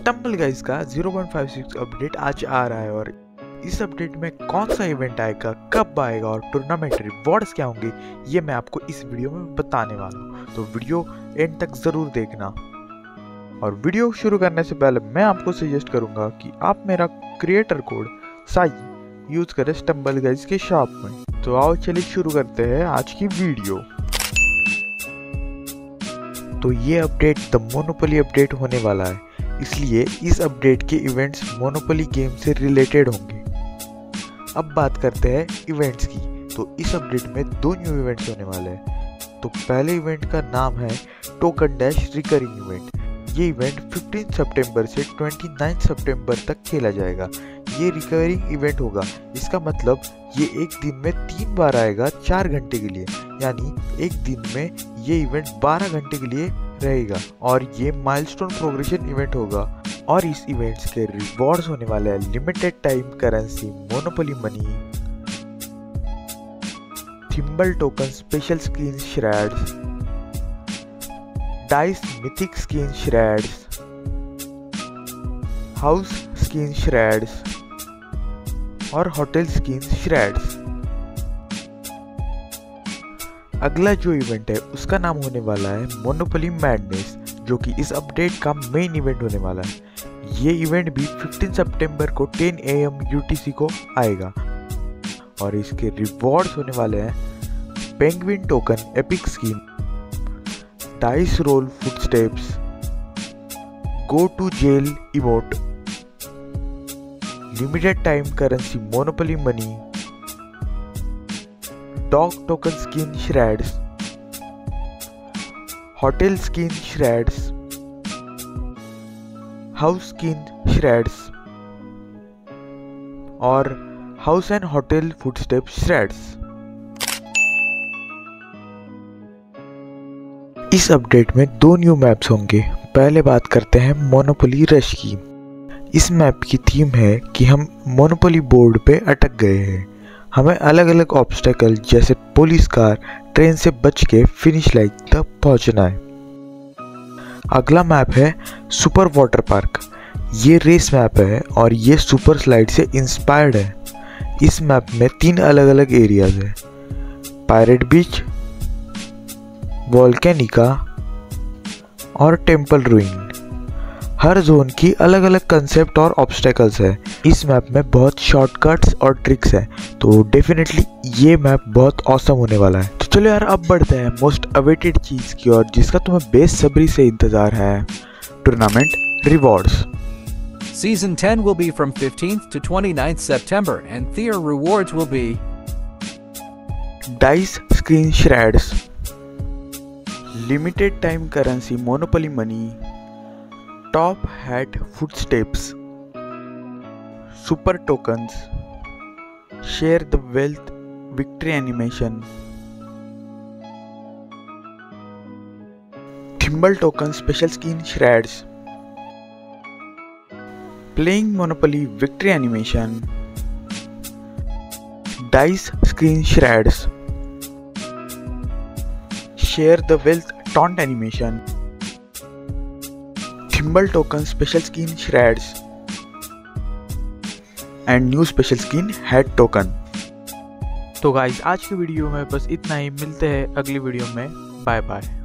Stumble guys का 0.56 update आज आ रहा है और इस अपडेट में कौन सा इवेंट आएगा, कब आएगा और टूर्नामेंट रिवॉर्ड्स क्या होंगे, ये मैं आपको इस वीडियो में बताने वाला हूँ। तो वीडियो एंड तक ज़रूर देखना। और वीडियो शुरू करने से पहले मैं आपको सजेस्ट करूँगा कि आप मेरा क्रिएटर कोड साई यूज़ करें स्टम्बल गाइस के शॉप में। तो आओ चलिए शुरू करते हैं आज की वीडियो। तो ये अपडेट द मोनोपोली अपडेट होने वाला है, इसलिए इस अपडेट के इवेंट्स मोनोपोली गेम से रिलेटेड होंगे। अब बात करते हैं इवेंट्स की। तो इस अपडेट में दो न्यू इवेंट्स होने वाले हैं। तो पहले इवेंट का नाम है टोकन डैश रिकरिंग इवेंट। ये इवेंट 15 सितंबर से 29 सितंबर तक खेला जाएगा। ये रिकरिंग इवेंट होगा, इसका मतलब ये एक दिन में 3 बार आएगा 4 घंटे के लिए, यानी एक दिन में ये इवेंट 12 घंटे के लिए रहेगा और ये माइलस्टोन प्रोग्रेशन इवेंट होगा। और इस इवेंट्स के रिवॉर्ड्स होने वाले हैं limited time currency monopoly money, thimble token special skin shreds, dice mythic skin shreds, house skin shreds और होटल स्किन श्रेड्स। अगला जो इवेंट है उसका नाम होने वाला है मोनोपोली मैडनेस, जो कि इस अपडेट का मेन इवेंट होने वाला है। ये इवेंट भी 15 सितंबर को 10 AM UTC को आएगा और इसके रिवॉर्ड्स होने वाले हैं penguin token epic skin, dice roll footsteps, go to jail emote, limited time currency monopoly money, dog token skin shreds, hotel skin shreds, house skin shreds और house and hotel footstep shreds. इस update में दो new maps होंगे। पहले बात करते हैं monopoly rush की। इस मैप की थीम है कि हम मोनोपोली बोर्ड पे अटक गए हैं। हमें अलग अलग ऑब्स्टेकल जैसे पुलिस कार, ट्रेन से बच के फिनिश लाइन तक पहुंचना है। अगला मैप है सुपर वाटर पार्क। ये रेस मैप है और ये सुपर स्लाइड से इंस्पायर्ड है। इस मैप में 3 अलग अलग एरियाज है, पायरेट बीच, वोल्केनिका और टेम्पल रूइन। हर जोन की अलग अलग कंसेप्ट और ऑब्स्टेकल्स है। इस मैप में बहुत शॉर्टकट्स और ट्रिक्स हैं, तो डेफिनेटली ये मैप बहुत ऑसम होने वाला है। तो चलो यार, अब बढ़ते हैं मोस्ट अवेटेड चीज़ की ओर, जिसका तुम्हें बेसब्री से इंतजार है, tournament rewards. Season 10 will be from 15th to 29th September and their rewards will be Dice Screen Shreds, Limited Time Currency Monopoly Money, Top Hat Footsteps, Super Tokens, Share the Wealth Victory Animation, Thimble Token Special Skin Shreds, Playing Monopoly Victory Animation, Dice Screen Shreds, Share the Wealth Taunt Animation, Thimble Token Special Skin Shreds and New Special Skin Head Token। तो guys, आज की video में बस इतना ही। मिलते हैं अगली video में। Bye bye.